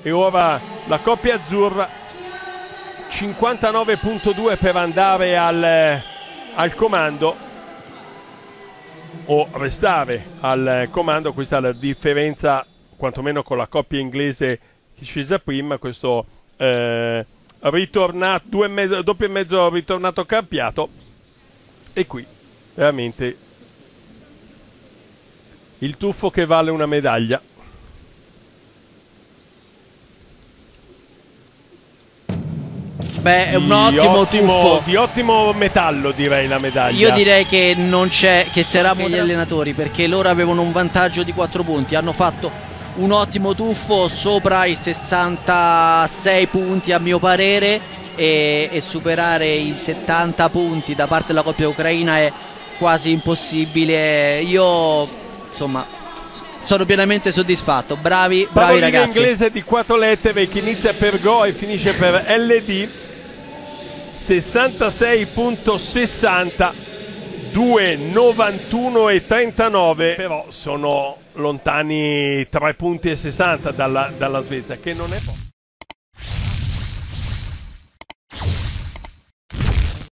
e ora la coppia azzurra 59.2 per andare al comando o restare al comando. Questa è la differenza quantomeno con la coppia inglese che scesa prima. Questo ritornato doppio e mezzo ritornato cambiato, e qui veramente il tuffo che vale una medaglia. Beh, è un ottimo tuffo. Di ottimo metallo, direi, la medaglia. Io direi che non c'è, che saranno gli allenatori, perché loro avevano un vantaggio di 4 punti. Hanno fatto un ottimo tuffo sopra i 66 punti a mio parere, e superare i 70 punti da parte della coppia ucraina è quasi impossibile. Io insomma sono pienamente soddisfatto. Bravi ragazzi. Inglese di 4 lettere che inizia per Go e finisce per LD, 66.60, 2,91 e 39, però sono lontani 3 punti e 60 dalla Svezia, che non è poco.